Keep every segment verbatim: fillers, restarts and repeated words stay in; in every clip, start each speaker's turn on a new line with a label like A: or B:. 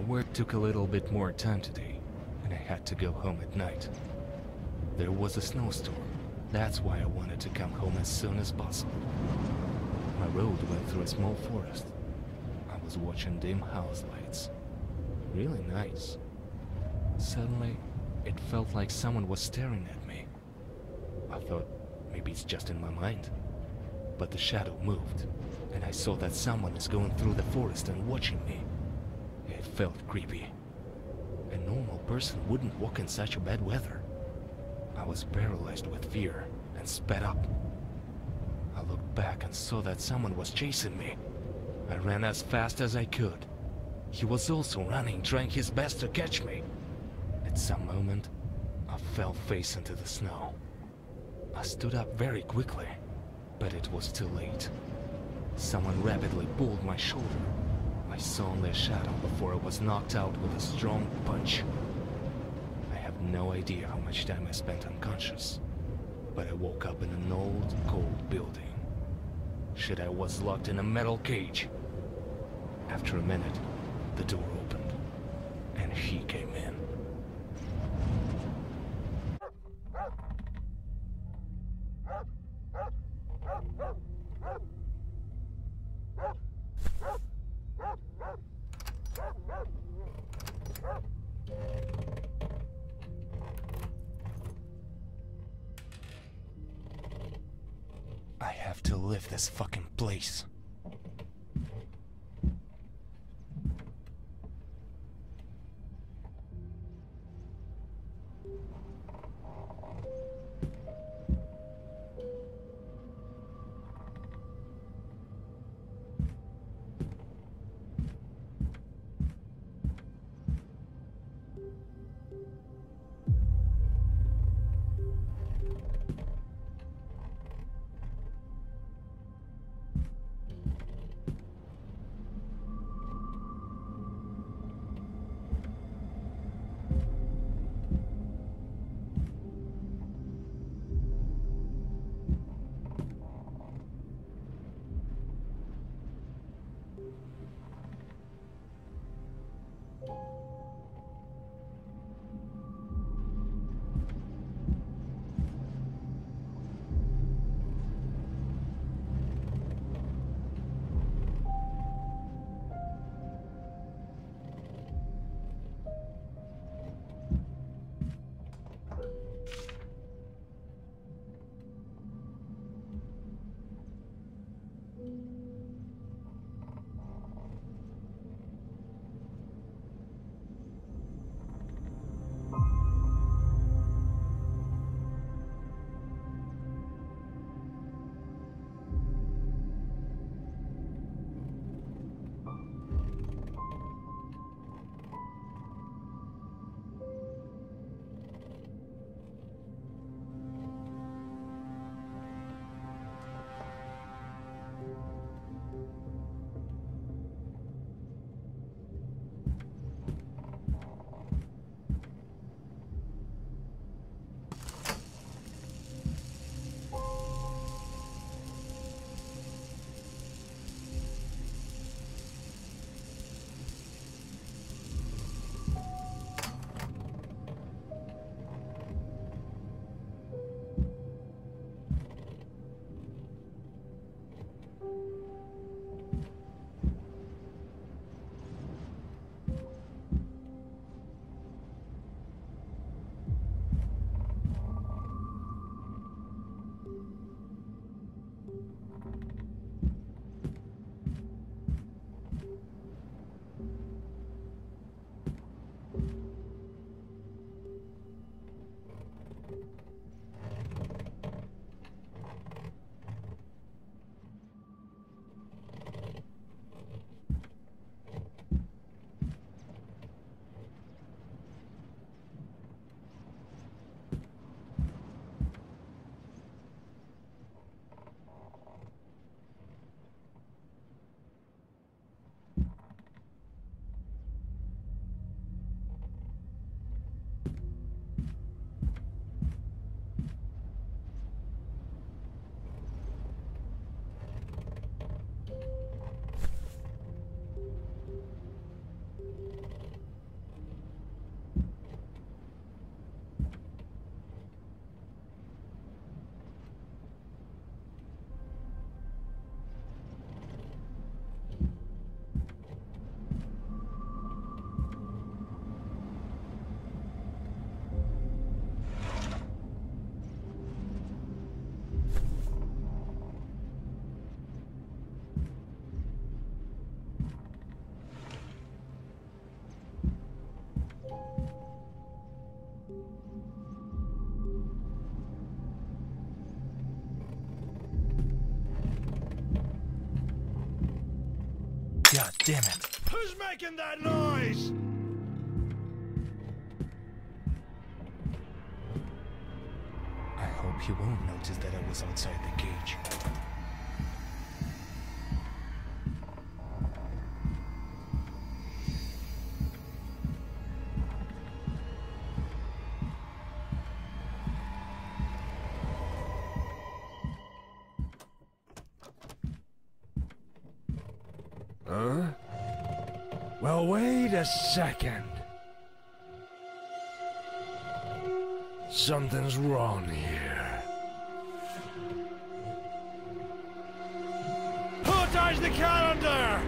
A: work took a little bit more time today, and I had to go home at night. There was a snowstorm. That's why I wanted to come home as soon as possible. My road went through a small forest. I was watching dim house lights. Really nice. Suddenly, it felt like someone was staring at me. I thought maybe it's just in my mind. But the shadow moved, and I saw that someone is going through the forest and watching me. It felt creepy. A normal person wouldn't walk in such a bad weather. I was paralyzed with fear and sped up. I looked back and saw that someone was chasing me. I ran as fast as I could. He was also running, trying his best to catch me. At some moment, I fell face into the snow. I stood up very quickly, but it was too late. Someone rapidly pulled my shoulder. I saw only a shadow before I was knocked out with a strong punch. I have no idea how much time I spent unconscious, but I woke up in an old, cold building. Shit, I was locked in a metal cage. After a minute, the door opened, and he came in. I have to leave this fucking place. Damn it.
B: Who's making that noise?
A: I hope he won't notice that I was outside the cage.
B: Huh? Well, wait a second. Something's wrong here. Who touched the calendar?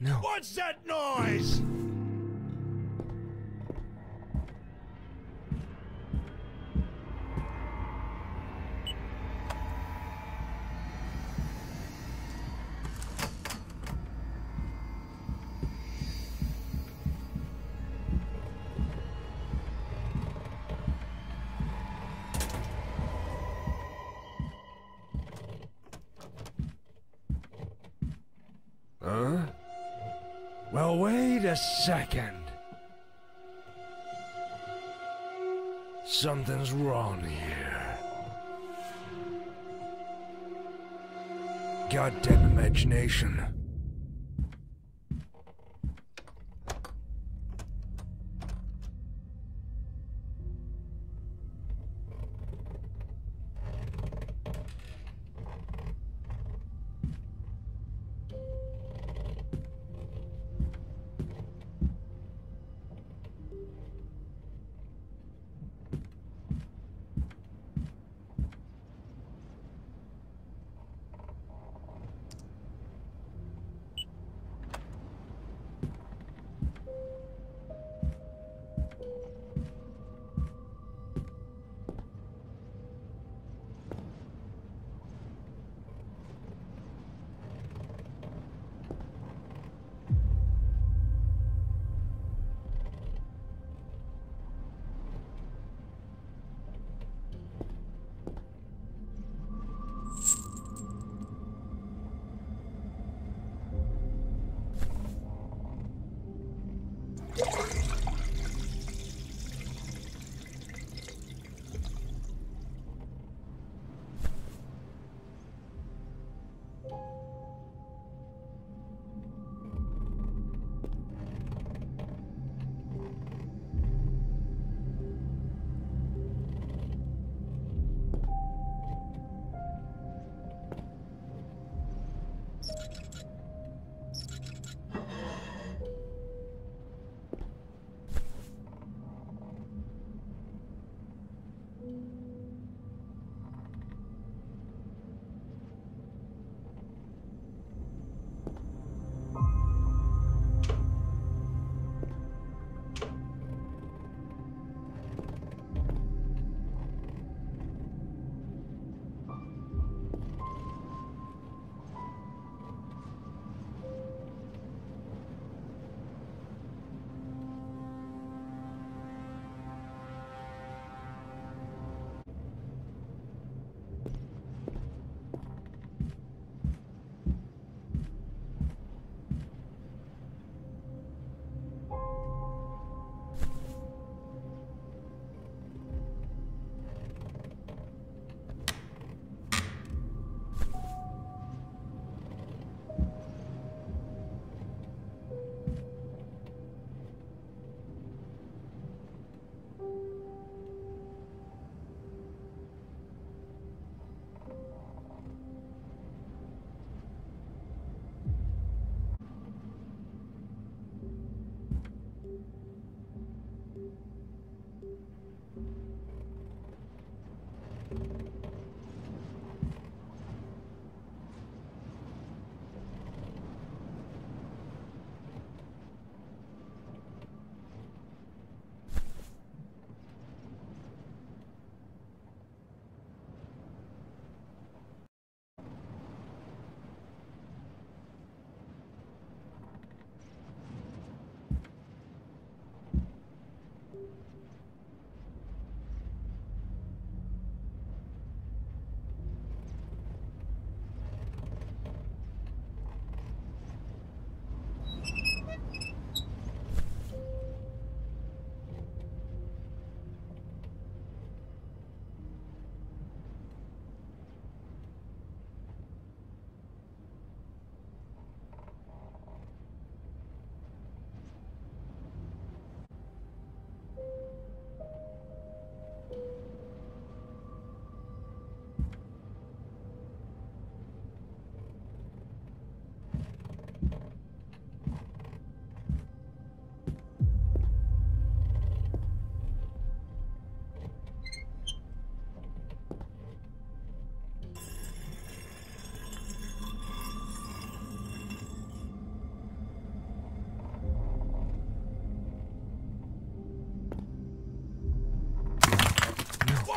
A: No.
B: What's that noise? Huh? Well, wait a second. Something's wrong here. Goddamn imagination.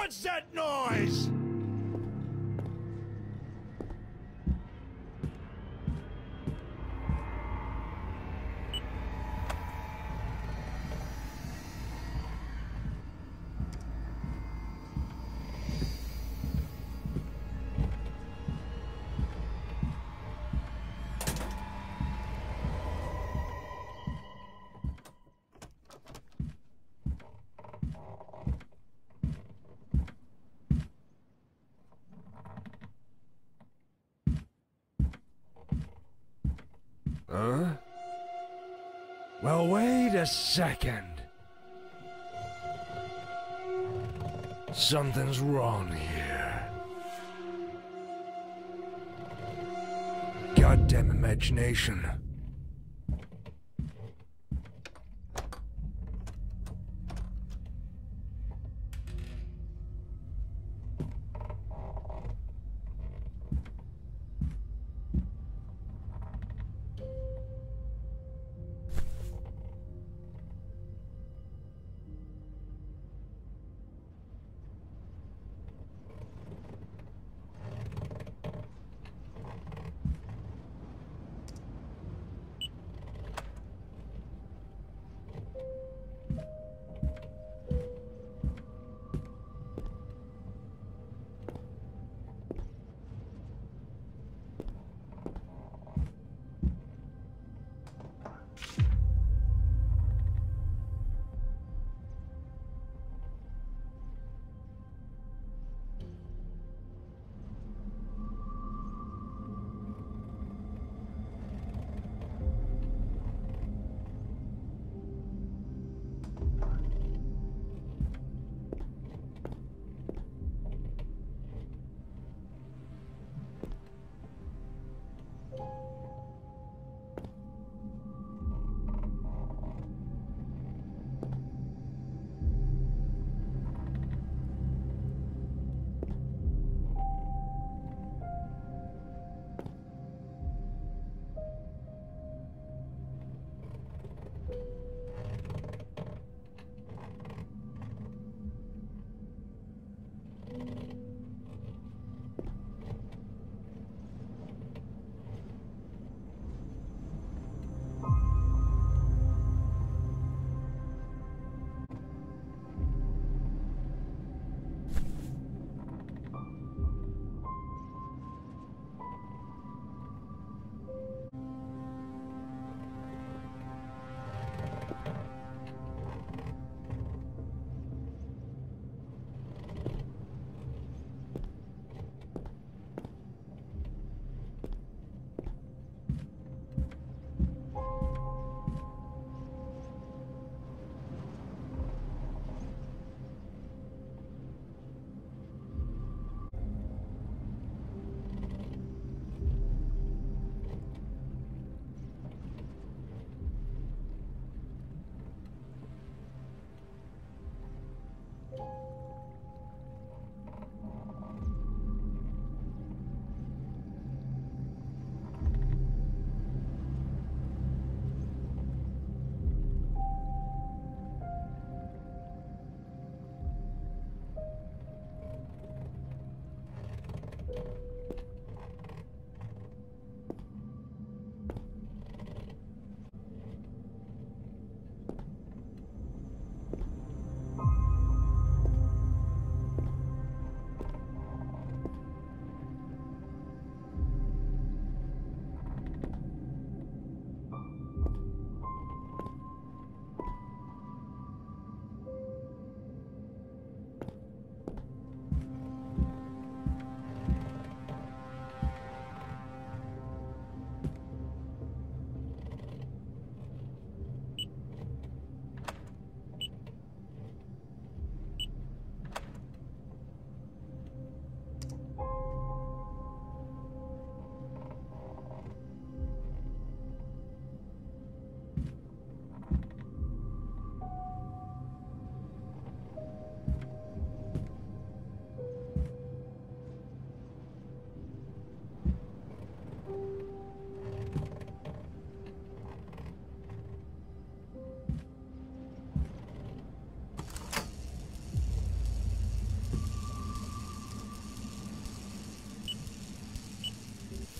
B: What's that noise? Huh? Well, wait a second. Something's wrong here. Goddamn imagination.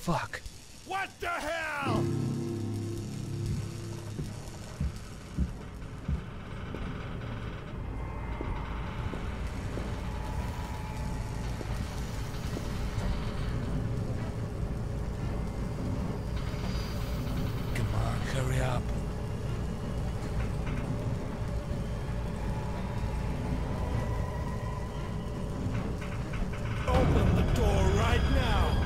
A: Fuck.
B: What the hell?
A: Come on, hurry up.
B: Open the door right now.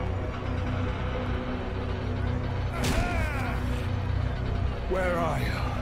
B: Where are you?